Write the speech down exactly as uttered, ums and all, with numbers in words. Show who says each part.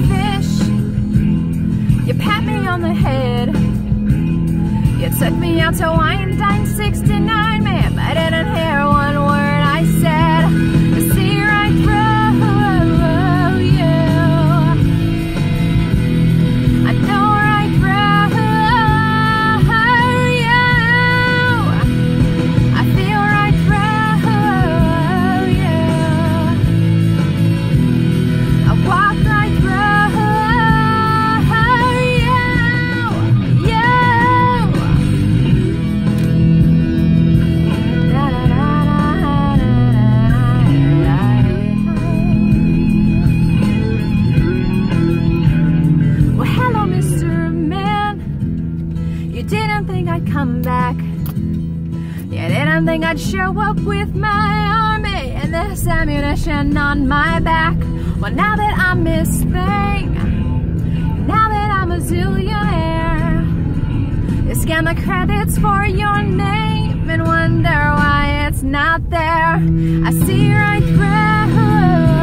Speaker 1: fish. You pat me on the head. You took me out to wine dine sixty-nine, ma'am. I didn't hear one word I said. You see right through you. I know right through you. I feel right through you. I walk right through you. You. Well, hello, Mister Man. You didn't think I'd come back. You didn't think I'd show up with my army and this ammunition on my back. Well, now that I'm Miss Thing, now that I'm a zillionaire, you scan the credits for your name and wonder why it's not there. I see right through